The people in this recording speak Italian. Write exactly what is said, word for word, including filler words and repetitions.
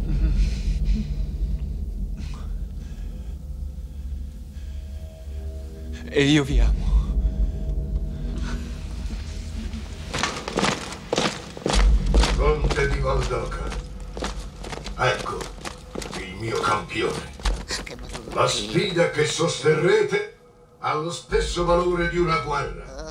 E io vi amo. Conte di Valdoca. Ecco il mio campione. La sfida che sosterrete ha lo stesso valore di una guerra.